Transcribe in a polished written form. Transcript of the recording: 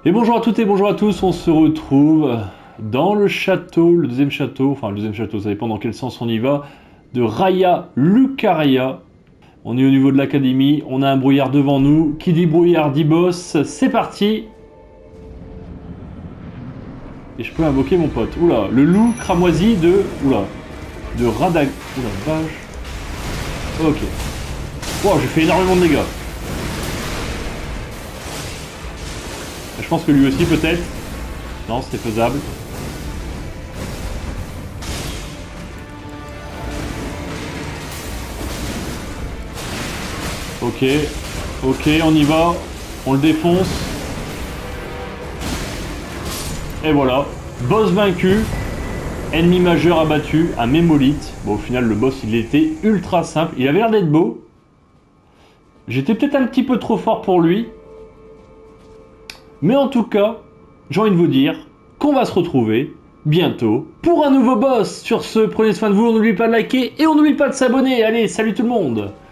Et bonjour à toutes et bonjour à tous, on se retrouve dans le château, le deuxième château, ça dépend dans quel sens on y va, de Raya Lucaria. On est au niveau de l'académie, on a un brouillard devant nous. Qui dit brouillard dit boss, c'est parti. Et je peux invoquer mon pote. Oula, le loup cramoisi de... Oula, de Radag... Oula, vache. Ok. Wow, j'ai fait énormément de dégâts. Je pense que lui aussi peut-être. Non, c'est faisable. Ok, ok, on y va. On le défonce. Et voilà. Boss vaincu. Ennemi majeur abattu. Un mémolite. Bon, au final, le boss, il était ultra simple. Il avait l'air d'être beau. J'étais peut-être un petit peu trop fort pour lui. Mais en tout cas, j'ai envie de vous dire qu'on va se retrouver bientôt pour un nouveau boss. Sur ce, prenez soin de vous, on n'oublie pas de liker et on n'oublie pas de s'abonner. Allez, salut tout le monde!